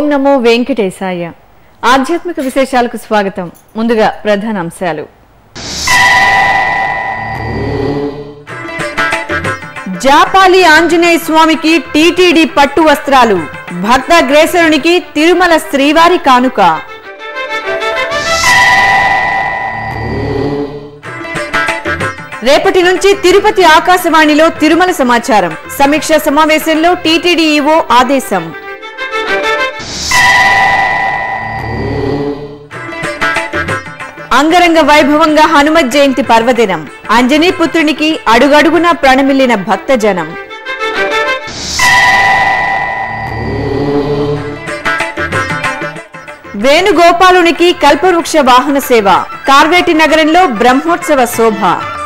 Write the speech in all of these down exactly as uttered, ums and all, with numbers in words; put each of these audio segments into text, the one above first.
నమో వెంకటేశాయ. ఆధ్యాత్మిక విశేషాలకు స్వాగతం. ముందుగా ప్రధాన అంశాలు. జాపాలి ఆంజనేయ స్వామికి టీటీడీ పట్టు వస్త్రాలు, భక్తాగ్రేసరునికి తిరుమల శ్రీవారి కానుక. రేపటి నుంచి తిరుపతి ఆకాశవాణిలో తిరుమల సమాచారం. సమీక్షా సమావేశంలో టీటీడీ ఈవో ఆదేశం. అంగరంగ వైభవంగా హనుమత్ జయంతి పర్వదినం. అంజనీ పుత్రునికి అడుగడుగునా ప్రణమిల్లిన భక్తజనం. వేణుగోపాలునికి కల్పవృక్ష వాహన సేవ. కార్వేటి నగరంలో బ్రహ్మోత్సవ శోభ.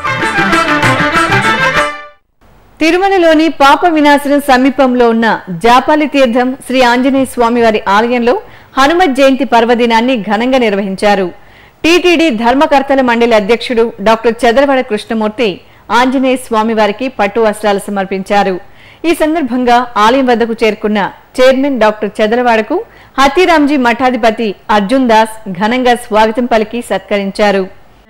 తిరుమలలోని పాప వినాశనం సమీపంలో ఉన్న జాపాలి తీర్థం శ్రీ ఆంజనేయ స్వామివారి ఆలయంలో హనుమత్ జయంతి పర్వదినాన్ని ఘనంగా నిర్వహించారు. టీటీడీ ధర్మకర్తల మండలి అధ్యక్షుడు డాక్టర్ చదలవాడ కృష్ణమూర్తి ఆంజనేయ స్వామివారికి పట్టు వస్త్రాలు సమర్పించారు. ఈ సందర్భంగా ఆలయం వద్దకు చేరుకున్న చైర్మన్ డాక్టర్ చదలవాడకు హతీరాంజీ మఠాధిపతి అర్జున్ దాస్ ఘనంగా స్వాగతం పలికి సత్కరించారు.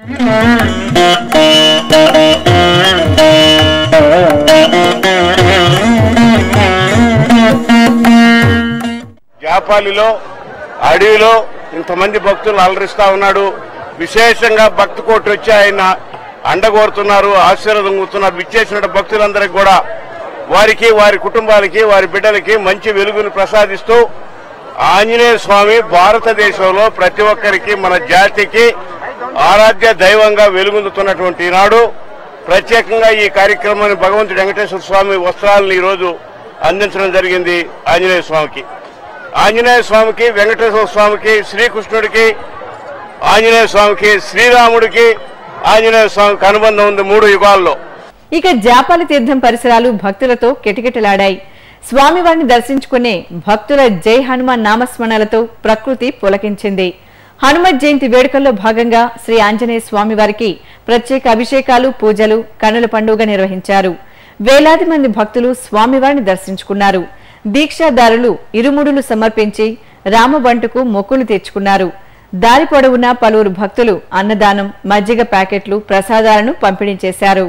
జాపాలిలో అడవిలో ఇంతమంది భక్తులు అలరిస్తా ఉన్నాడు. విశేషంగా భక్తి కోటి వచ్చి ఆయన అండగోరుతున్నారు, ఆశీర్వాదం కూతున్నారు. విచ్చేసిన భక్తులందరికీ కూడా వారికి, వారి కుటుంబాలకి, వారి బిడ్డలకి మంచి వెలుగును ప్రసాదిస్తూ ఆంజనేయ స్వామి భారతదేశంలో ప్రతి ఒక్కరికి, మన జాతికి ఆరాధ్య దైవంగా వెలుగొందుతున్నటువంటి నాడు ప్రత్యేకంగా ఈ కార్యక్రమాన్ని భగవంతుడు వెంకటేశ్వర స్వామి వస్త్రాలను ఈ రోజు అందించడం జరిగింది. ఆంజనేయ స్వామికి ఆంజనేయ స్వామికి వెంకటేశ్వర స్వామికి, శ్రీకృష్ణుడికి, ఆంజనేయ స్వామికి, శ్రీరాముడికి ఆంజనేయ స్వామికి అనుబంధం ఉంది మూడు యుగాల్లో. ఇక జాపాలి తీర్థం పరిసరాలు భక్తులతో కిటకిటలాడాయి. స్వామివారిని దర్శించుకునే భక్తుల జై హనుమాన్ నామస్మరణలతో ప్రకృతి పులకించింది. హనుమత్ జయంతి వేడుకల్లో భాగంగా శ్రీ ఆంజనేయ స్వామివారికి ప్రత్యేక అభిషేకాలు, పూజలు కన్నుల పండుగ నిర్వహించారు. వేలాది మంది భక్తులు స్వామివారిని దర్శించుకున్నారు. దీక్షాదారులు ఇరుముడులు సమర్పించి రామబంటుకు మొక్కులు తీర్చుకున్నారు. దారి పొడవునా పలువురు భక్తులు అన్నదానం, మజ్జిగ ప్యాకెట్లు, ప్రసాదాలను పంపిణీ చేశారు.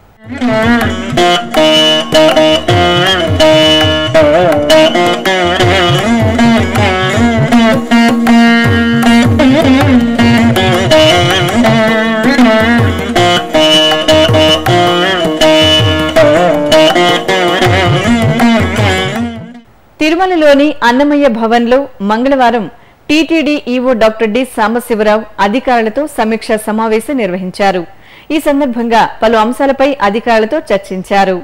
తిరుమలలోని అన్నమయ్య భవన్లో మంగళవారం TTD EO doctor D Sambasivarao అధికారులతో సమీక్షా సమావేశం నిర్వహించారు. ఈ సందర్భంగా పలు అంశాలపై అధికారులతో చర్చించారు.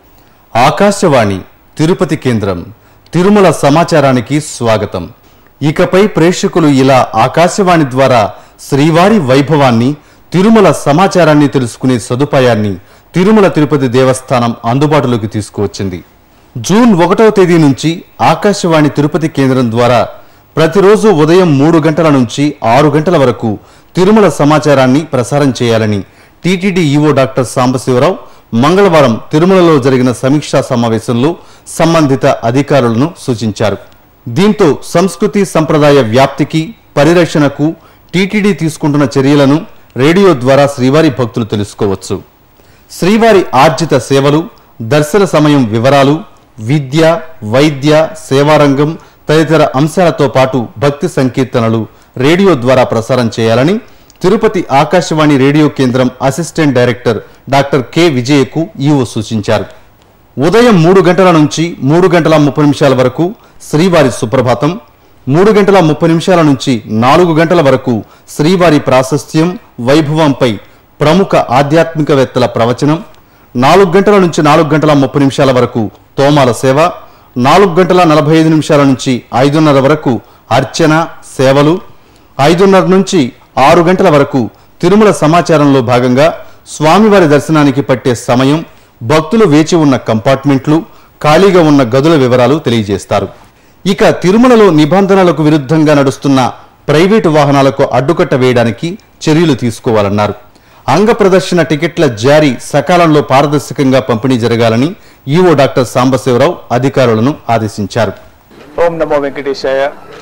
ఆకాశవాణి తిరుపతి కేంద్రం తిరుమల సమాచారానికి స్వాగతం. ఇకపై ప్రేక్షకులు ఇలా ఆకాశవాణి ద్వారా శ్రీవారి వైభవాన్ని, తిరుమల సమాచారాన్ని తెలుసుకునే సదుపాయాన్ని తిరుమల తిరుపతి దేవస్థానం అందుబాటులోకి తీసుకువచ్చింది. జూన్ ఒకటవ తేదీ నుంచి ఆకాశవాణి తిరుపతి కేంద్రం ద్వారా ప్రతిరోజు ఉదయం మూడు గంటల నుంచి ఆరు గంటల వరకు తిరుమల సమాచారాన్ని ప్రసారం చేయాలని టీటీడీ ఈవో డాక్టర్ సాంబశివరావు మంగళవారం తిరుమలలో జరిగిన సమీక్షా సమావేశంలో సంబంధిత అధికారులను సూచించారు. దీంతో సంస్కృతి సంప్రదాయ వ్యాప్తికి, పరిరక్షణకు టీటీడీ తీసుకుంటున్న చర్యలను రేడియో ద్వారా శ్రీవారి భక్తులు తెలుసుకోవచ్చు. శ్రీవారి ఆర్జిత సేవలు, దర్శన సమయం వివరాలు, విద్య, వైద్య, సేవారంగం తదితర అంశాలతో పాటు భక్తి సంకీర్తనలు రేడియో ద్వారా ప్రసారం చేయాలని తిరుపతి ఆకాశవాణి రేడియో కేంద్రం అసిస్టెంట్ డైరెక్టర్ డాక్టర్ కె విజయకు ఈవో సూచించారు. ఉదయం మూడు గంటల నుంచి మూడు గంటల ముప్పై నిమిషాల వరకు శ్రీవారి సుప్రభాతం, మూడు గంటల ముప్పై నిమిషాల నుంచి నాలుగు గంటల వరకు శ్రీవారి ప్రాశస్త్యం, వైభవంపై ప్రముఖ ఆధ్యాత్మికవేత్తల ప్రవచనం, నాలుగు గంటల నుంచి నాలుగు గంటల ముప్పై నిమిషాల వరకు తోమాల సేవ, నాలుగు గంటల నలభై ఐదు నిమిషాల నుంచి ఐదున్నర వరకు అర్చన సేవలు, ఐదున్నర నుంచి ఆరు గంటల వరకు తిరుమల సమాచారంలో భాగంగా స్వామివారి దర్శనానికి పట్టే సమయం, భక్తులు వేచి ఉన్న కంపార్ట్మెంట్లు, ఖాళీగా ఉన్న గదుల వివరాలు తెలియజేస్తారు. ఇక తిరుమలలో నిబంధనలకు విరుద్ధంగా నడుస్తున్న ప్రైవేటు వాహనాలకు అడ్డుకట్ట వేయడానికి చర్యలు తీసుకోవాలన్నారు. అంగ ప్రదర్శన టికెట్ల జారీ సకాలంలో పారదర్శకంగా పంపిణీ జరగాలని ఈవో డాక్టర్ సాంబశివరావు అధికారులను ఆదేశించారు. ఓం నమో వెంకటేశాయ.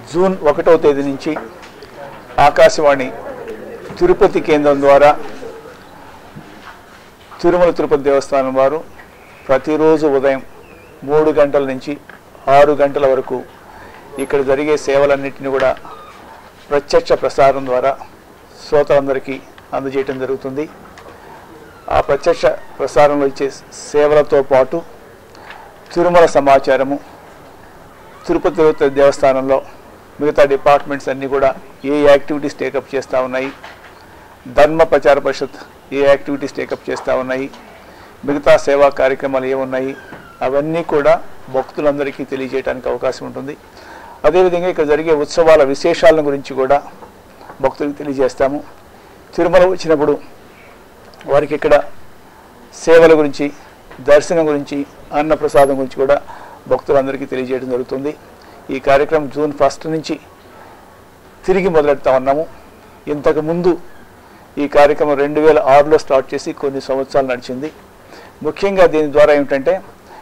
జూన్ ఒకటవ తేదీ నుంచి ఆకాశవాణి తిరుపతి కేంద్రం ద్వారా తిరుమల తిరుపతి దేవస్థానం వారు ప్రతిరోజు ఉదయం మూడు గంటల నుంచి ఆరు గంటల వరకు ఇక్కడ జరిగే సేవలన్నింటినీ కూడా ప్రత్యక్ష ప్రసారం ద్వారా శ్రోతలందరికీ అందజేయటం జరుగుతుంది. ఆ ప్రత్యక్ష ప్రసారంలో ఇచ్చే సేవలతో పాటు తిరుమల సమాచారము, తిరుపతి తిరుపతి దేవస్థానంలో మిగతా డిపార్ట్మెంట్స్ అన్నీ కూడా ఏ యాక్టివిటీస్ టేకప్ చేస్తూ ఉన్నాయి, ధర్మ ప్రచార పరిషత్ ఏ యాక్టివిటీస్ టేకప్ చేస్తూ ఉన్నాయి, మిగతా సేవా కార్యక్రమాలు ఏమున్నాయి అవన్నీ కూడా భక్తులందరికీ తెలియజేయడానికి అవకాశం ఉంటుంది. అదేవిధంగా ఇక్కడ జరిగే ఉత్సవాల విశేషాల గురించి కూడా భక్తులకు తెలియజేస్తాము. తిరుమల వచ్చినప్పుడు వారికి ఇక్కడ సేవల గురించి, దర్శనం గురించి, అన్నప్రసాదం గురించి కూడా భక్తులందరికీ తెలియజేయడం జరుగుతుంది. ఈ కార్యక్రమం జూన్ ఫస్ట్ నుంచి తిరిగి మొదలెడతా ఉన్నాము. ఇంతకుముందు ఈ కార్యక్రమం రెండు వేల ఆరులో స్టార్ట్ చేసి కొన్ని సంవత్సరాలు నడిచింది. ముఖ్యంగా దీని ద్వారా ఏమిటంటే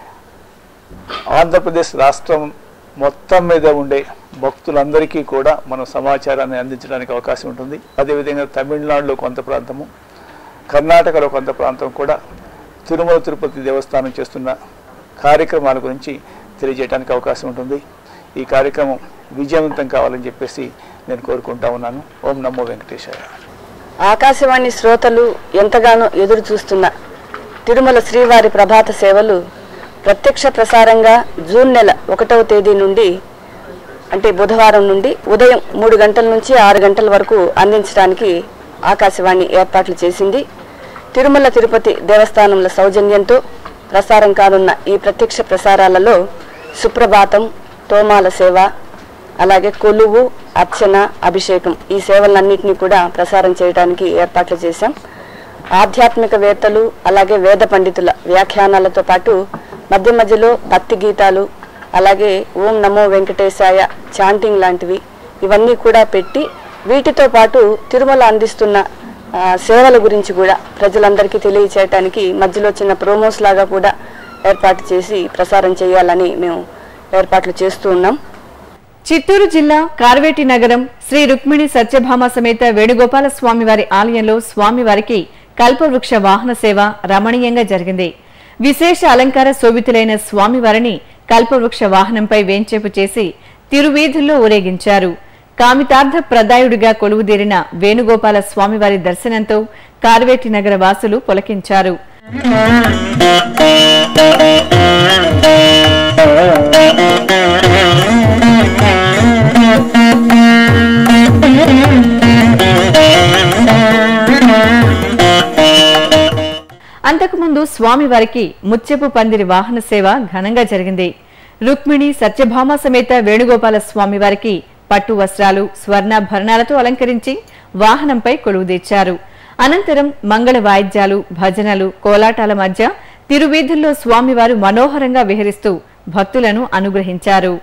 ఆంధ్రప్రదేశ్ రాష్ట్రం మొత్తం మీద ఉండే భక్తులందరికీ కూడా మనం సమాచారాన్ని అందించడానికి అవకాశం ఉంటుంది. అదేవిధంగా తమిళనాడులో కొంత ప్రాంతము, కర్ణాటకలో కొంత ప్రాంతం కూడా తిరుమల తిరుపతి దేవస్థానం చేస్తున్న కార్యక్రమాల గురించి తెలియజేయడానికి అవకాశం ఉంటుంది. ఈ కార్యక్రమం విజయవంతం కావాలని చెప్పేసి నేను కోరుకుంటా ఉన్నాను. ఓం నమో వెంకటేశాయ. ఆకాశవాణి శ్రోతలు ఎంతగానో ఎదురు చూస్తున్న తిరుమల శ్రీవారి ప్రభాత సేవలు ప్రత్యక్ష ప్రసారంగా జూన్ నెల ఒకటవ తేదీ నుండి అంటే బుధవారం నుండి ఉదయం మూడు గంటల నుంచి ఆరు గంటల వరకు అందించడానికి ఆకాశవాణి ఏర్పాట్లు చేసింది. తిరుమల తిరుపతి దేవస్థానంల సౌజన్యంతో ప్రసారం కానున్న ఈ ప్రత్యక్ష ప్రసారాలలో సుప్రభాతం, తోమాల సేవ, అలాగే కొలువు, అర్చన, అభిషేకం ఈ సేవలన్నింటినీ కూడా ప్రసారం చేయడానికి ఏర్పాట్లు చేశాం. ఆధ్యాత్మికవేత్తలు అలాగే వేద పండితుల వ్యాఖ్యానాలతో పాటు మధ్య మధ్యలో భక్తి గీతాలు, అలాగే ఓం నమో వెంకటేశాయ చాంటింగ్ లాంటివి ఇవన్నీ కూడా పెట్టి వీటితో పాటు తిరుమల అందిస్తున్న సేవల గురించి కూడా ప్రజలందరికీ తెలియచేయటానికి మధ్యలో చిన్న ప్రోమోస్ లాగా కూడా ఏర్పాటు చేసి ప్రసారం చేయాలని మేము ఏర్పాట్లు చేస్తూ ఉన్నాం. చిత్తూరు జిల్లా కార్వేటి నగరం శ్రీ రుక్మిణి సత్యభామ సమేత వేణుగోపాల స్వామివారి ఆలయంలో స్వామివారికి కల్పవృక్ష వాహన సేవ రమణీయంగా జరిగింది. విశేష అలంకార శోభితులైన స్వామివారిని కల్పవృక్ష వాహనంపై వేంచేపు చేసి తిరువీధుల్లో ఊరేగించారు. కామితార్థ ప్రదాయుడిగా కొలువుదీరిన వేణుగోపాల స్వామివారి దర్శనంతో కార్వేటి నగర వాసులు పులకించారు. అంతకుముందు స్వామివారికి ముత్యపు పందిరి వాహన సేవ ఘనంగా జరిగింది. రుక్మిణి సత్యభామ సమేత వేణుగోపాల స్వామివారికి పట్టు వస్త్రాలు, స్వర్ణాభరణాలతో అలంకరించి వాహనంపై కొలువుదీర్చారు. అనంతరం మంగళ వాయిద్యాలు, భజనలు, కోలాటాల మధ్య తిరువీధుల్లో స్వామివారు మనోహరంగా విహరిస్తూ భక్తులను అనుగ్రహించారు.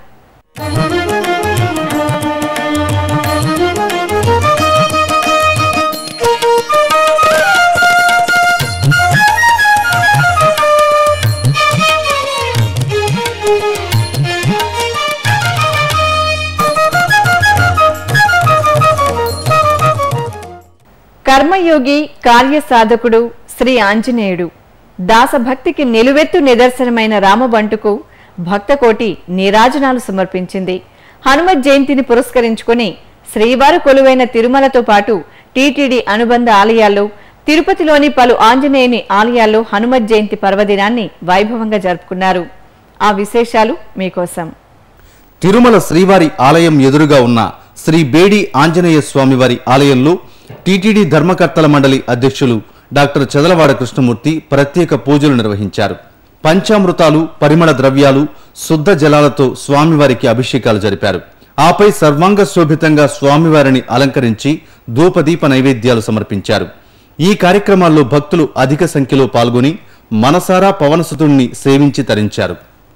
కర్మయోగి, కార్యసాధకుడు శ్రీ ఆంజనేయుడు దాసభక్తికి నిలువెత్తు నిదర్శనమైన రామబంటుకు భక్తకోటి నీరాజనాలు సమర్పించింది. హనుమత్ జయంతిని పురస్కరించుకుని శ్రీవారు కొలువైన తిరుమలతో పాటు టీటీడీ అనుబంధ ఆలయాల్లో, తిరుపతిలోని పలు ఆంజనేయుని ఆలయాల్లో హనుమత్ జయంతి పర్వదినాన్ని వైభవంగా జరుపుకున్నారు. ఆ విశేషాలు మీకోసం. తిరుమల శ్రీవారి ఆలయం ఎదురుగా ఉన్న శ్రీ బేడి ఆంజనేయ స్వామివారి ఆలయంలో టీటీడీ ధర్మకర్తల మండలి అధ్యక్షులు డాక్టర్ చదలవాడ కృష్ణమూర్తి ప్రత్యేక పూజలు నిర్వహించారు. పంచామృతాలు, పరిమళ ద్రవ్యాలు, శుద్ధ జలాలతో స్వామివారికి అభిషేకాలు జరిపారు. ఆపై సర్వాంగ శోభితంగా స్వామివారిని అలంకరించి ధూపదీప నైవేద్యాలు సమర్పించారు. ఈ కార్యక్రమాల్లో భక్తులు అధిక సంఖ్యలో పాల్గొని మనసారా పవనసుతుణ్ణి సేవించి తరించారు.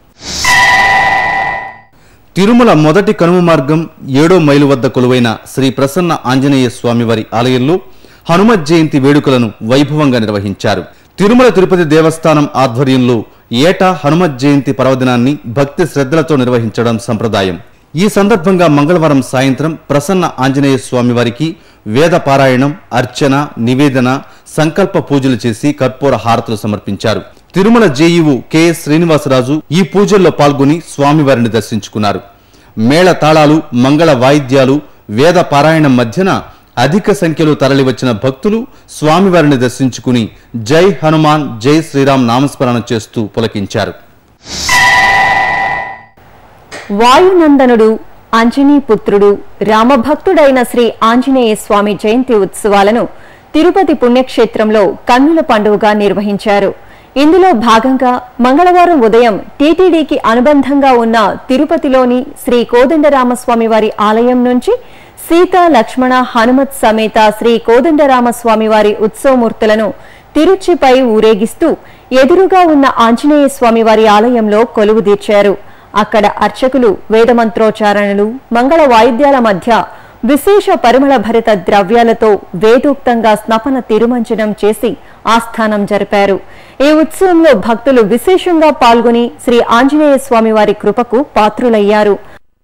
తిరుమల మొదటి కనుమ మార్గం ఏడో మైలు వద్ద కొలువైన శ్రీ ప్రసన్న ఆంజనేయ స్వామివారి ఆలయంలో హనుమత్ జయంతి వేడుకలను వైభవంగా నిర్వహించారు. తిరుమల తిరుపతి దేవస్థానం ఆధ్వర్యంలో ఏటా హనుమత్ జయంతి పర్వదినాన్ని భక్తి శ్రద్ధలతో నిర్వహించడం సంప్రదాయం. ఈ సందర్భంగా మంగళవారం సాయంత్రం ప్రసన్న ఆంజనేయ స్వామి వారికి వేద పారాయణం, అర్చన, నివేదన, సంకల్ప పూజలు చేసి కర్పూర హారతులు సమర్పించారు. తిరుమల జేఈఓ కెఎస్ శ్రీనివాసరాజు ఈ పూజల్లో పాల్గొని స్వామివారిని దర్శించుకున్నారు. మేళ తాళాలు, మంగళ వాయిద్యాలు, వేద పారాయణం మధ్యన అధిక సంఖ్యలో తరలివచ్చిన భక్తులు స్వామివారిని దర్శించుకుని జై హనుమాన్, జై శ్రీరామ్ నామస్మరణ చేస్తూ పులకించారు. వాయునందనుడు, అంజనీ పుత్రుడు, రామభక్తుడైన శ్రీ ఆంజనేయ స్వామి జయంతి ఉత్సవాలను తిరుపతి పుణ్యక్షేత్రంలో కన్నుల పండుగగా నిర్వహించారు. ఇందులో భాగంగా మంగళవారం ఉదయం టీటీడీకి అనుబంధంగా ఉన్న తిరుపతిలోని శ్రీ కోదండరామస్వామి వారి ఆలయం నుంచి సీతా, లక్ష్మణ, హనుమత్ సమేత శ్రీ కోదండరామస్వామి వారి ఉత్సవమూర్తులను తిరుచిపై ఊరేగిస్తూ ఎదురుగా ఉన్న ఆంజనేయ స్వామి వారి ఆలయంలో కొలువుదీర్చారు. అక్కడ అర్చకులు వేదమంత్రోచ్చారణలు, మంగళ వాయిద్యాల మధ్య విశేష పరిమళ భరిత ద్రవ్యాలతో వేదోక్తంగా స్నపన తిరుమంజనం చేసి ఆస్థానం జరిపారు. ఈ ఉత్సవంలో భక్తులు విశేషంగా పాల్గొని శ్రీ ఆంజనేయ స్వామి వారి కృపకు పాత్రులయ్యారు.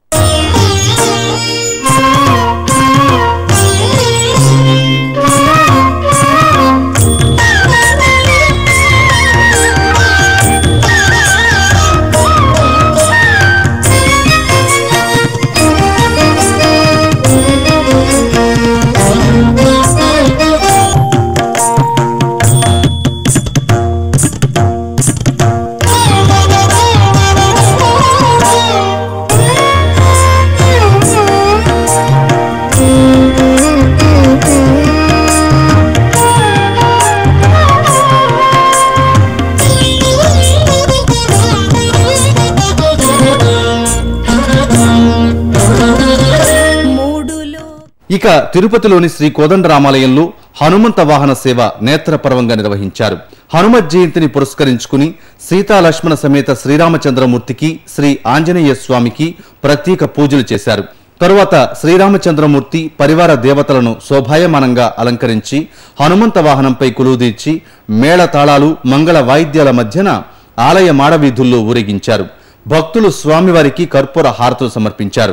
ఇక తిరుపతిలోని శ్రీ కోదండరామాలయంలో హనుమంత వాహన సేవ నేత్రపర్వంగా నిర్వహించారు. హనుమత్ జయంతిని పురస్కరించుకుని సీతా, లక్ష్మణ సమేత శ్రీరామచంద్రమూర్తికి, శ్రీ ఆంజనేయ స్వామికి ప్రత్యేక పూజలు చేశారు. తరువాత శ్రీరామచంద్రమూర్తి పరివార దేవతలను శోభాయమానంగా అలంకరించి హనుమంత వాహనంపై కొలువుదీర్చి మేళ తాళాలు, మంగళ వాయిద్యాల మధ్యన ఆలయ మాడవీధుల్లో ఊరేగించారు. భక్తులు స్వామివారికి కర్పూర హారతులు సమర్పించారు.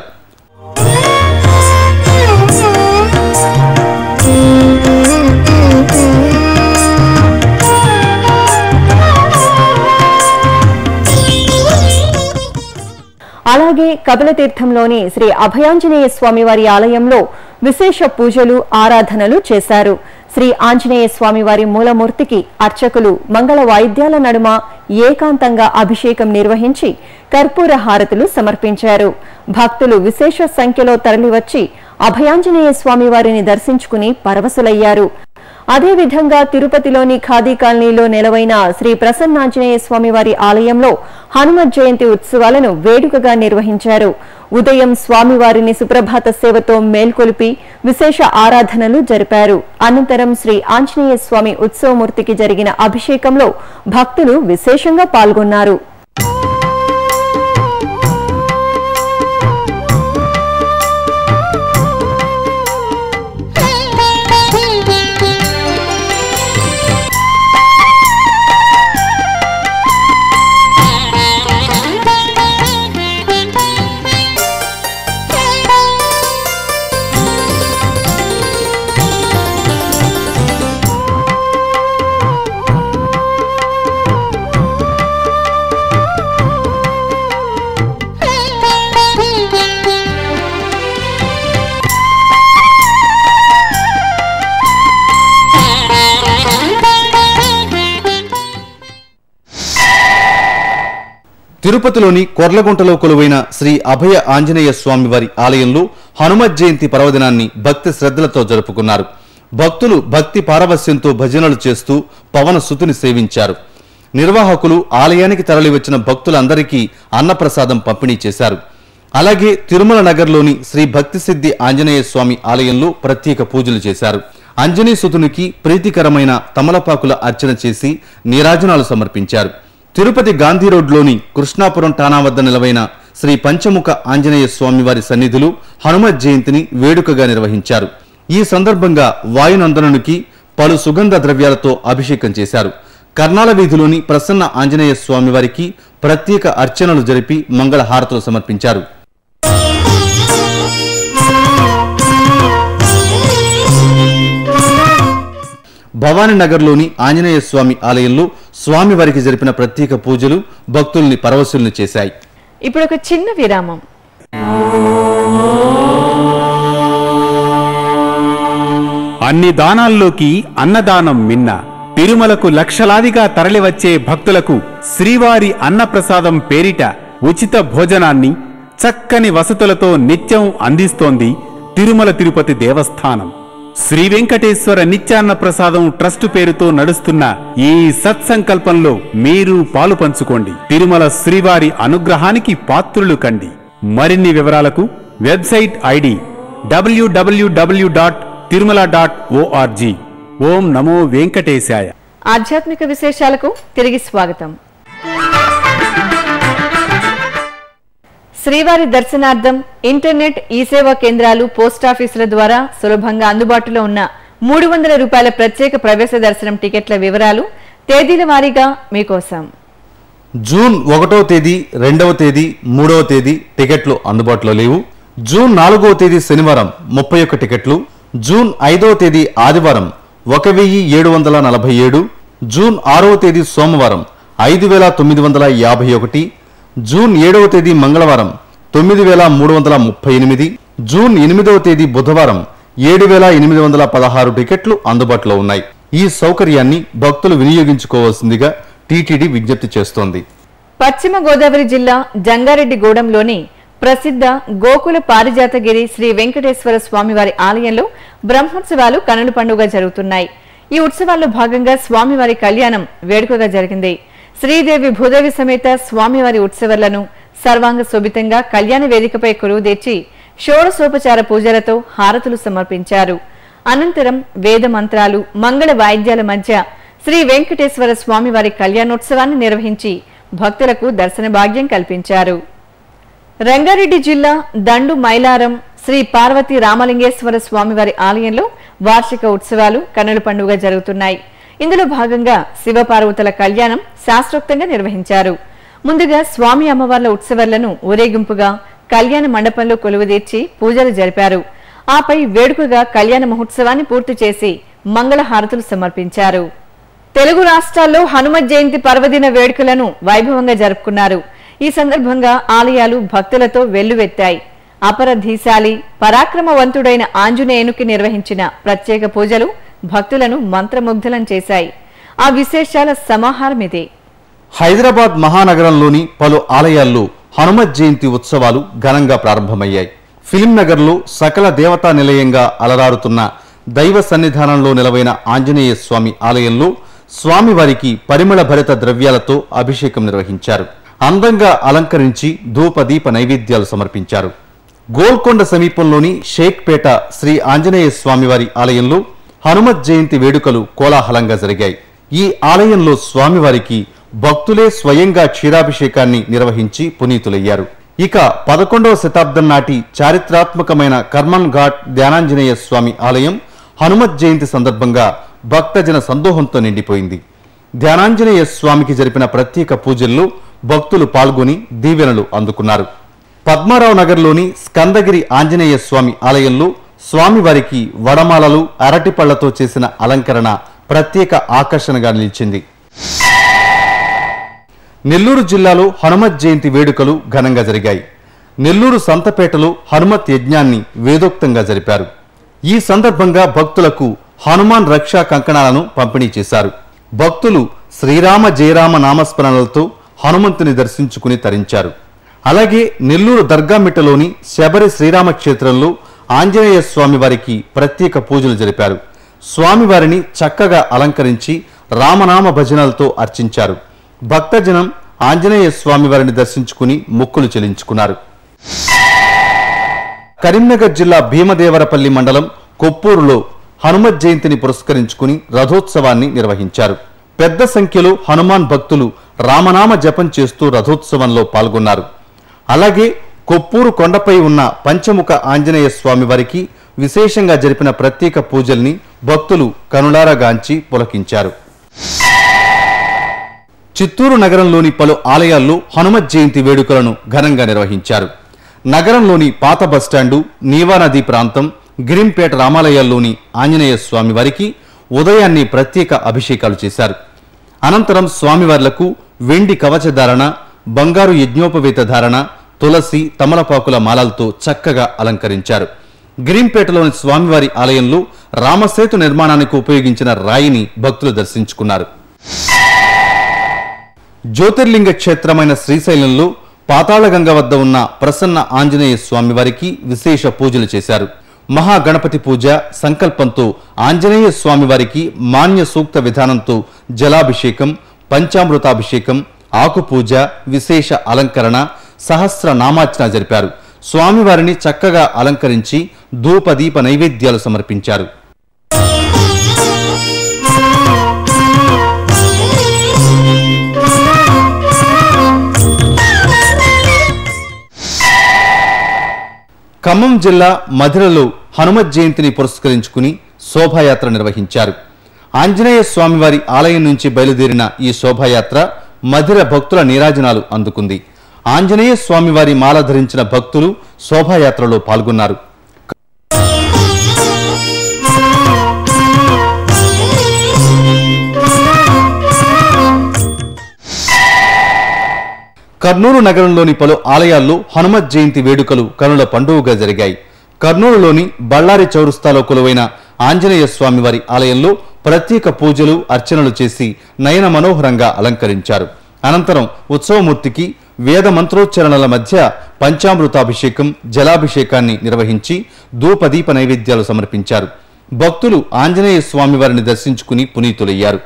అలాగే కపిలతీర్థంలోని శ్రీ అభయాంజనేయ స్వామివారి ఆలయంలో విశేష పూజలు, ఆరాధనలు చేశారు. శ్రీ ఆంజనేయ స్వామివారి మూలమూర్తికి అర్చకులు మంగళ వాయిద్యాల నడుమ ఏకాంతంగా అభిషేకం నిర్వహించి కర్పూర హారతులు సమర్పించారు. భక్తులు విశేష సంఖ్యలో తరలివచ్చి అభయాంజనేయ స్వామివారిని దర్శించుకుని పరవశులయ్యారు. అదేవిధంగా తిరుపతిలోని ఖాదీ కాలనీలో నెలవైన శ్రీ ప్రసన్నాంజనేయ స్వామివారి ఆలయంలో హనుమత్ జయంతి ఉత్సవాలను వేడుకగా నిర్వహించారు. ఉదయం స్వామివారిని సుప్రభాత సేవతో మేల్కొలిపి విశేష ఆరాధనలు జరిపారు. అనంతరం శ్రీ ఆంజనేయ స్వామి ఉత్సవమూర్తికి జరిగిన అభిషేకంలో భక్తులు విశేషంగా పాల్గొన్నారు. తిరుపతిలోని కొర్లగుంటలో కొలువైన శ్రీ అభయ ఆంజనేయ స్వామివారి ఆలయంలో హనుమత్ జయంతి పర్వదినాన్ని భక్తి శ్రద్ధలతో జరుపుకున్నారు. భక్తులు భక్తి పారవస్యంతో భజనలు చేస్తూ పవన సుతుని సేవించారు. నిర్వాహకులు ఆలయానికి తరలివచ్చిన భక్తులందరికీ అన్నప్రసాదం పంపిణీ చేశారు. అలాగే తిరుమల నగర్లోని శ్రీ భక్తి సిద్ధి ఆంజనేయ స్వామి ఆలయంలో ప్రత్యేక పూజలు చేశారు. అంజనీ సుతునికి ప్రీతికరమైన తమలపాకుల అర్చన చేసి నీరాజనాలు సమర్పించారు. తిరుపతి గాంధీ రోడ్లోని కృష్ణాపురం ఠాణా వద్ద నిలవైన శ్రీ పంచముఖ ఆంజనేయ స్వామివారి సన్నిధిలో హనుమత్ జయంతిని వేడుకగా నిర్వహించారు. ఈ సందర్భంగా వాయునందనునికి పలు సుగంధ ద్రవ్యాలతో అభిషేకం చేశారు. కర్నాల వీధిలోని ప్రసన్న ఆంజనేయ స్వామివారికి ప్రత్యేక అర్చనలు జరిపి మంగళ హారతులు సమర్పించారు. భవానీనగర్లోని ఆంజనేయ స్వామి ఆలయంలో స్వామివారికి జరిపిన ప్రత్యేక పూజలు భక్తుల్ని పరవశుల్ని చేశాయి. ఇప్పుడు ఒక చిన్న విరామం. అన్ని దానాల్లోకి అన్నదానం మిన్న. తిరుమలకు లక్షలాదిగా తరలివచ్చే భక్తులకు శ్రీవారి అన్నప్రసాదం పేరిట ఉచిత భోజనాన్ని చక్కని వసతులతో నిత్యం అందిస్తోంది తిరుమల తిరుపతి దేవస్థానం. శ్రీ వెంకటేశ్వర నిత్యాన్న ప్రసాదం ట్రస్టు పేరుతో నడుస్తున్న ఈ సత్సంకల్పంలో మీరు పాలు పంచుకోండి. తిరుమల శ్రీవారి అనుగ్రహానికి పాత్రులు కండి. మరిన్ని వివరాలకు website ID WWW dot Tirumala dot org. ఓం నమో వెంకటేశాయ. ఆధ్యాత్మిక విశేషాలకు తిరిగి స్వాగతం. శ్రీవారి దర్శనార్థం ఇంటర్నెట్ ఈ సేవా కేంద్రాలు, పోస్టాఫీసుల ద్వారా సులభంగా అందుబాటులో ఉన్న మూడు వందల రూపాయల ప్రత్యేక ప్రవేశ దర్శనం టికెట్ల వివరాలు తేదీల వారీగా మీకోసం. జూన్ ఒకటవ తేదీ, రెండవ తేదీ, మూడవ తేదీ టికెట్లు అందుబాటులో లేవు. జూన్ నాలుగవ తేదీ శనివారం ముప్పై ఒక్క టికెట్లు, జూన్ ఐదవ తేదీ ఆదివారం ఒక వెయ్యి ఏడు వందల నలభై ఏడు, జూన్ ఆరవ తేదీ సోమవారం ఐదు వేల తొమ్మిది వందల యాభై ఒకటి, జూన్ ఏడవ తేదీ మంగళవారం తొమ్మిది వేల మూడు వందల ముప్పై ఎనిమిది, జూన్ ఎనిమిదవ తేదీ బుధవారం ఏడు వేల ఎనిమిది వందల పదహారు టికెట్లు అందుబాటులో ఉన్నాయి. ఈ సౌకర్యాన్ని భక్తులు వినియోగించుకోవాల్సిందిగా టీటీడీ విజ్ఞప్తి చేస్తోంది. పశ్చిమ గోదావరి జిల్లా జంగారెడ్డిగూడెంలోని ప్రసిద్ధ గోకుల పారిజాతగిరి శ్రీ వెంకటేశ్వర స్వామివారి ఆలయంలో బ్రహ్మోత్సవాలు కనుల పండుగ జరుగుతున్నాయి. ఈ ఉత్సవాల్లో భాగంగా స్వామివారి కళ్యాణం వేడుకగా జరిగింది. శ్రీదేవి భూదేవి సమేత స్వామివారి ఉత్సవాలను సర్వాంగ శోభితంగా కళ్యాణ వేదికపై కొలువుదీర్చి షోడశోపచార పూజలతో హారతులు సమర్పించారు. అనంతరం వేద మంత్రాలు, మంగళ వాయిద్యాల మధ్య శ్రీ వెంకటేశ్వర స్వామివారి కళ్యాణోత్సవాన్ని నిర్వహించి భక్తులకు దర్శన భాగ్యం కల్పించారు. రంగారెడ్డి జిల్లా దండు మైలారం శ్రీ పార్వతీ రామలింగేశ్వర స్వామివారి ఆలయంలో వార్షిక ఉత్సవాలు కన్నుల పండుగ జరుగుతున్నాయి. ఇందులో భాగంగా శివపార్వతుల కళ్యాణం శాస్త్రోక్తంగా నిర్వహించారు. ముందుగా స్వామి అమ్మవార్ల ఉత్సవాలను ఊరేగింపుగా కళ్యాణ మండపంలో కొలువుదీర్చి పూజలు జరిపారు. ఆపై వేడుకగా కళ్యాణ మహోత్సవాన్ని పూర్తి చేసి మంగళహారతులు సమర్పించారు. తెలుగు రాష్ట్రాల్లో హనుమత్ జయంతి పర్వదిన వేడుకలను వైభవంగా జరుపుకున్నారు. ఈ సందర్భంగా ఆలయాలు భక్తులతో వెల్లువెత్తాయి. అపరధీశాలి పరాక్రమవంతుడైన ఆంజనేయునికి నిర్వహించిన ప్రత్యేక పూజలు భక్తులను మంత్రముగ్ధులం చేశాయి. ఆ విశేషాల సమాహారం ఇది. హైదరాబాద్ మహానగరంలోని పలు ఆలయాల్లో హనుమత్ జయంతి ఉత్సవాలు ఘనంగా ప్రారంభమయ్యాయి. ఫిలిం నగర్లో సకల దేవతా నిలయంగా అలరారుతున్న దైవ సన్నిధానంలో నిలవైన ఆంజనేయ స్వామి ఆలయంలో స్వామివారికి పరిమళ భరిత ద్రవ్యాలతో అభిషేకం నిర్వహించారు. అందంగా అలంకరించి ధూపదీప నైవేద్యాలు సమర్పించారు. గోల్కొండ సమీపంలోని షేక్పేట శ్రీ ఆంజనేయ స్వామివారి ఆలయంలో హనుమత్ జయంతి వేడుకలు కోలాహలంగా జరిగాయి. ఈ ఆలయంలో స్వామివారికి భక్తులే స్వయంగా క్షీరాభిషేకాన్ని నిర్వహించి పునీతులయ్యారు. ఇక పదకొండవ శతాబ్దం నాటి చారిత్రాత్మకమైన కర్మన్ ఘాట్ ధ్యానాంజనేయ స్వామి ఆలయం హనుమత్ జయంతి సందర్భంగా భక్తజన సందోహంతో నిండిపోయింది. ధ్యానాంజనేయ స్వామికి జరిపిన ప్రత్యేక పూజల్లో భక్తులు పాల్గొని దీవెనలు అందుకున్నారు. పద్మారావు నగర్లోని స్కందగిరి ఆంజనేయ స్వామి ఆలయంలో స్వామివారికి వడమాలలు, అరటిపళ్లతో చేసిన అలంకరణ ప్రత్యేక ఆకర్షణగా నిలిచింది. నెల్లూరు జిల్లాలో హనుమత్ జయంతి వేడుకలు ఘనంగా జరిగాయి. నెల్లూరు సంతపేటలో హనుమత్ యజ్ఞాన్ని వేదోక్తంగా జరిపారు. ఈ సందర్భంగా భక్తులకు హనుమాన్ రక్షా కంకణాలను పంపిణీ చేశారు. భక్తులు శ్రీరామ జయరామ నామస్మరణలతో హనుమంతుని దర్శించుకుని తరించారు. అలాగే నెల్లూరు దర్గామిట్టలోని శబరి శ్రీరామ క్షేత్రంలో ఆంజనేయ స్వామి వారికి ప్రత్యేక పూజలు జరిపారు. స్వామివారిని చక్కగా అలంకరించి రామనామ భజనలతో అర్చించారు. భక్తజనం ఆంజనేయ స్వామి వారిని దర్శించుకుని మొక్కులు చెల్లించుకున్నారు. కరీంనగర్ జిల్లా భీమదేవరపల్లి మండలం కొప్పూరులో హనుమత్ జయంతిని పురస్కరించుకుని రథోత్సవాన్ని నిర్వహించారు. పెద్ద సంఖ్యలో హనుమాన్ భక్తులు రామనామ జపం చేస్తూ రథోత్సవంలో పాల్గొన్నారు. అలాగే కొప్పూరు కొండపై ఉన్న పంచముఖ ఆంజనేయ స్వామి వారికి విశేషంగా జరిపిన ప్రత్యేక పూజల్ని భక్తులు కనులారగాంచి పులకించారు. చిత్తూరు నగరంలోని పలు ఆలయాల్లో హనుమత్ జయంతి వేడుకలను ఘనంగా నిర్వహించారు. నగరంలోని పాత బస్టాండు, నీవా నది ప్రాంతం, గిరింపేట రామాలయాల్లోని ఆంజనేయ స్వామి వారికి ఉదయాన్నే ప్రత్యేక అభిషేకాలు చేశారు. అనంతరం స్వామివార్లకు వెండి కవచధారణ, బంగారు యజ్ఞోపవేత ధారణ, తులసి, తమలపాకుల మాలలతో చక్కగా అలంకరించారు. గిరింపేటలోని స్వామివారి ఆలయంలో రామసేతు నిర్మాణానికి ఉపయోగించిన రాయిని భక్తులు దర్శించుకున్నారు. జ్యోతిర్లింగ క్షేత్రమైన శ్రీశైలంలో పాతాళగంగ వద్ద ఉన్న ప్రసన్న ఆంజనేయ స్వామివారికి విశేష పూజలు చేశారు. మహాగణపతి పూజ సంకల్పంతో ఆంజనేయ స్వామివారికి మాన్య సూక్త విధానంతో జలాభిషేకం, పంచామృతాభిషేకం, ఆకుపూజ, విశేష అలంకరణ, సహస్ర నామార్చన జరిపారు. స్వామివారిని చక్కగా అలంకరించి ధూపదీప నైవేద్యాలు సమర్పించారు. ఖమ్మం జిల్లా మధిరలో హనుమత్ జయంతిని పురస్కరించుకుని శోభాయాత్ర నిర్వహించారు. ఆంజనేయ స్వామివారి ఆలయం నుంచి బయలుదేరిన ఈ శోభాయాత్ర మధిర భక్తుల నీరాజనాలు అందుకుంది. ఆంజనేయ స్వామివారి మాల ధరించిన భక్తులు శోభాయాత్రలో పాల్గొన్నారు. కర్నూలు నగరంలోని పలు ఆలయాల్లో హనుమత్ జయంతి వేడుకలు కనుల పండుగగా జరిగాయి. కర్నూలులోని బళ్ళారి చౌరస్తాలో కొలువైన ఆంజనేయ స్వామివారి ఆలయంలో ప్రత్యేక పూజలు, అర్చనలు చేసి నయన మనోహరంగా అలంకరించారు. అనంతరం ఉత్సవమూర్తికి వేద మంత్రోచ్చరణల మధ్య పంచామృతాభిషేకం, జలాభిషేకాన్ని నిర్వహించి ధూపదీప నైవేద్యాలు సమర్పించారు. భక్తులు ఆంజనేయ స్వామివారిని దర్శించుకుని పునీతులయ్యారు.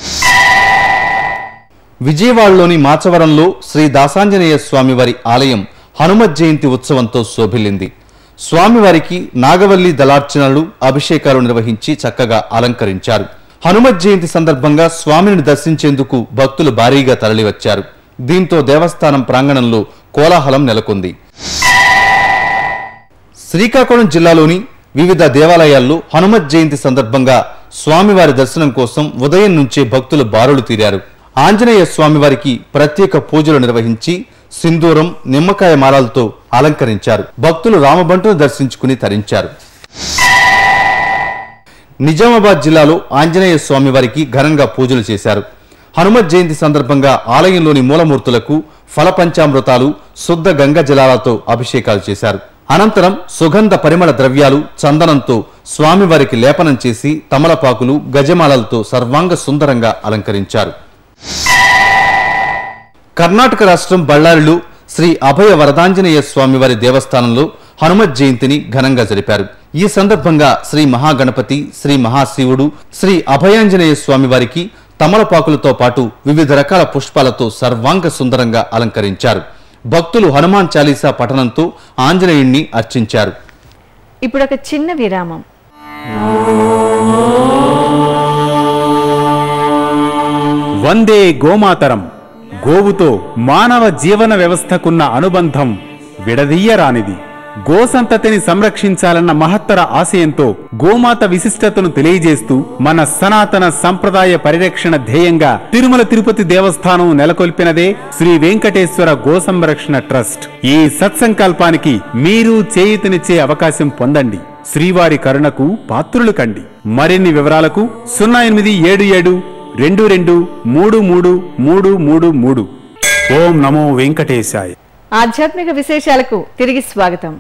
విజయవాడలోని మాచవరంలో శ్రీ దాసాంజనేయ స్వామివారి ఆలయం హనుమత్ జయంతి ఉత్సవంతో శోభిల్లింది. స్వామివారికి నాగవల్లి దళార్చనలు, అభిషేకాలు నిర్వహించి చక్కగా అలంకరించారు. హనుమత్ జయంతి సందర్భంగా స్వామిని దర్శించేందుకు భక్తులు భారీగా తరలివచ్చారు. దీంతో దేవస్థానం ప్రాంగణంలో కోలాహలం నెలకొంది. శ్రీకాకుళం జిల్లాలోని వివిధ దేవాలయాల్లో హనుమత్ జయంతి సందర్భంగా స్వామివారి దర్శనం కోసం ఉదయం నుంచే భక్తులు బారులు తీరారు. ఆంజనేయ స్వామివారికి ప్రత్యేక పూజలు నిర్వహించి సింధూరం, నిమ్మకాయ మాలలతో అలంకరించారు. భక్తులు రామబంటును దర్శించుకుని తరించారు. నిజామాబాద్ జిల్లాలో ఆంజనేయ స్వామివారికి ఘనంగా పూజలు చేశారు. హనుమత్ జయంతి సందర్భంగా ఆలయంలోని మూలమూర్తులకు ఫల పంచామృతాలు, శుద్ధ గంగ జలాలతో అభిషేకాలు చేశారు. అనంతరం సుగంధ పరిమళ ద్రవ్యాలు, చందనంతో స్వామివారికి లేపనం చేసి తమలపాకులు, గజమాలలతో సర్వాంగ సుందరంగా అలంకరించారు. కర్ణాటక రాష్ట్రం బళ్ళారిలో శ్రీ అభయ వరదాంజనేయ స్వామివారి దేవస్థానంలో హనుమత్ జయంతిని ఘనంగా జరిపారు. ఈ సందర్భంగా శ్రీ మహాగణపతి, శ్రీ మహాశివుడు, శ్రీ అభయాంజనేయ స్వామివారికి తమలపాకులతో పాటు వివిధ రకాల పుష్పాలతో సర్వాంగ సుందరంగా అలంకరించారు. భక్తులు హనుమాన్ చాలీసా పఠనంతో ఆంజనేయుణ్ణి అర్చించారు. ఇప్పుడు ఒక చిన్న విరామం. వందే గోమాతరం. గోవుతో మానవ జీవన వ్యవస్థకున్న అనుబంధం విడదీయరానిది. గోసంతతిని సంరక్షించాలన్న మహత్తర ఆశయంతో గోమాత విశిష్టతను తెలియజేస్తూ మన సనాతన సంప్రదాయ పరిరక్షణ ధ్యేయంగా తిరుమల తిరుపతి దేవస్థానం నెలకొల్పినదే శ్రీ వెంకటేశ్వర గో సంరక్షణ ట్రస్ట్. ఈ సత్సంకల్పానికి మీరు చేయూతనిచ్చే అవకాశం పొందండి. శ్రీవారి కరుణకు పాత్రులు కండి. మరిన్ని వివరాలకు సున్నా ఎనిమిది ఏడు ఏడు రెండు రెండు మూడు మూడు మూడు మూడు మూడు. ఓం నమో వెంకటేశాయ. ఆధ్యాత్మిక విశేషాలకు తిరిగి స్వాగతం.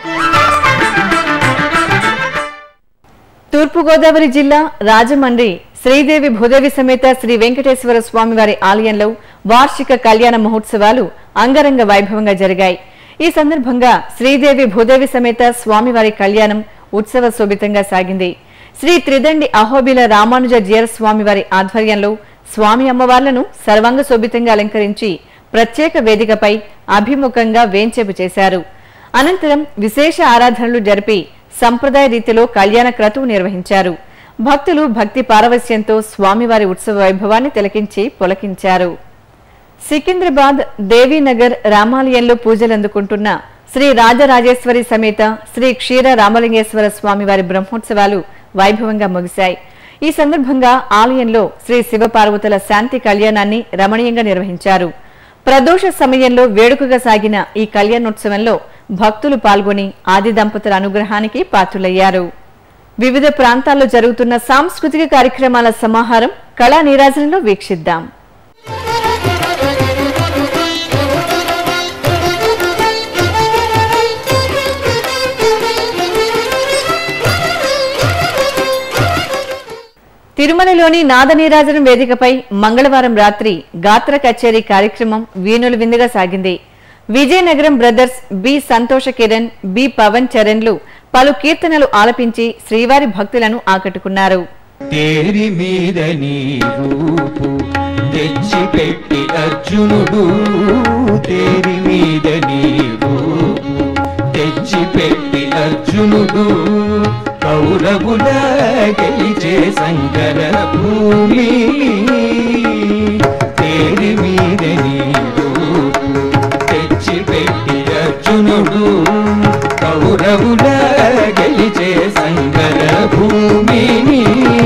తూర్పుగోదావరి జిల్లా రాజమండ్రి శ్రీదేవి భూదేవి సమేత శ్రీ వెంకటేశ్వర స్వామివారి ఆలయంలో వార్షిక కళ్యాణ మహోత్సవాలు అంగరంగ వైభవంగా జరిగాయి. ఈ సందర్భంగా శ్రీదేవి భూదేవి సమేత స్వామివారి కళ్యాణం ఉత్సవ శోభితంగా సాగింది. శ్రీ త్రిదండి అహోబిల రామానుజ జీర స్వామివారి ఆధ్వర్యంలో స్వామి అమ్మవార్లను సర్వాంగ శోభితంగా అలంకరించి ప్రత్యేక వేదికపై అభిముఖంగా వేంచేపు చేశారు. అనంతరం విశేష ఆరాధనలు జరిపి సంప్రదాయ రీతిలో కళ్యాణ క్రతువు నిర్వహించారు. భక్తులు భక్తి పారవస్యంతో స్వామివారి ఉత్సవ వైభవాన్ని తిలకించి పులకించారు. సికింద్రాబాద్ దేవీనగర్ రామాలయంలో పూజలందుకుంటున్న శ్రీ రాజరాజేశ్వరి సమేత శ్రీ క్షీర రామలింగేశ్వర స్వామివారి బ్రహ్మోత్సవాలు వైభవంగా ముగిశాయి. ఈ సందర్భంగా ఆలయంలో శ్రీ శివపార్వతుల శాంతి కళ్యాణాన్ని రమణీయంగా నిర్వహించారు. ప్రదోష సమయంలో వేడుకగా సాగిన ఈ కళ్యాణోత్సవంలో భక్తులు పాల్గొని ఆది దంపతుల అనుగ్రహానికి పాత్రులయ్యారు. వివిధ ప్రాంతాల్లో జరుగుతున్న సాంస్కృతిక కార్యక్రమాల సమాహారం కళా నీరాజనంలో వీక్షిద్దాం. తిరుమలలోని నాదనీరాజనం వేదికపై మంగళవారం రాత్రి గాత్ర కచేరీ కార్యక్రమం వీణులు విందుగా సాగింది. విజయనగరం బ్రదర్స్ బి సంతోష కిరణ్, బి పవన్ చరణ్లు పలు కీర్తనలు ఆలపించి శ్రీవారి భక్తులను ఆకట్టుకున్నారు. తేరి మీద నీ రూపు తెచ్చి పెట్టి అర్జునుడు, తేరి మీద నీ రూపు తెచ్చి పెట్టి అర్జునుడు, కౌరవుల గెలిచే శంకర భూమి. తేరి మీద నీ రూపు తెచ్చి పెట్టి అర్జునుడు, కౌరవుల గెలిచే శంకర భూమిని.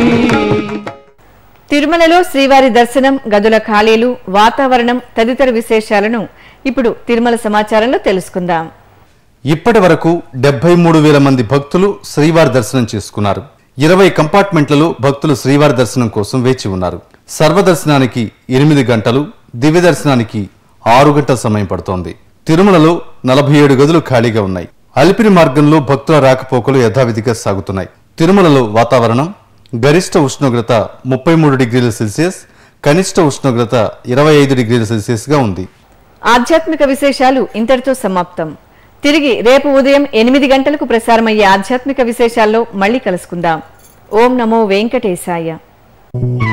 తిరుమలలో శ్రీవారి దర్శనం, గదుల ఖాళీలు, వాతావరణం తదితర విశేషాలను ఇప్పుడు తిరుమల సమాచారంలో తెలుసుకుందాం. ఇప్పటి వరకు డెబ్బై మూడు వేల మంది భక్తులు శ్రీవారి దర్శనం చేసుకున్నారు. ఇరవై కంపార్ట్మెంట్లలో భక్తులు శ్రీవారి దర్శనం కోసం వేచి ఉన్నారు. సర్వదర్శనానికి ఎనిమిది గంటలు, దివ్య దర్శనానికి ఆరు గంటల సమయం పడుతోంది. తిరుమలలో నలభై ఏడు గదులు ఖాళీగా ఉన్నాయి. అలిపిరి మార్గంలో భక్తుల రాకపోకలు యథావిధిగా సాగుతున్నాయి. తిరుమలలో వాతావరణం గరిష్ట ఉష్ణోగ్రత ముప్పై మూడు డిగ్రీల సెల్సియస్, కనిష్ట ఉష్ణోగ్రత ఇరవై ఐదు డిగ్రీల సెల్సియస్ గా ఉంది. ఆధ్యాత్మిక విశేషాలు ఇంతటితో సమాప్తం. తిరిగి రేపు ఉదయం ఎనిమిది గంటలకు ప్రసారమయ్యే ఆధ్యాత్మిక విశేషాల్లో మళ్లీ కలుసుకుందాం. ఓం నమో వెంకటేశాయ.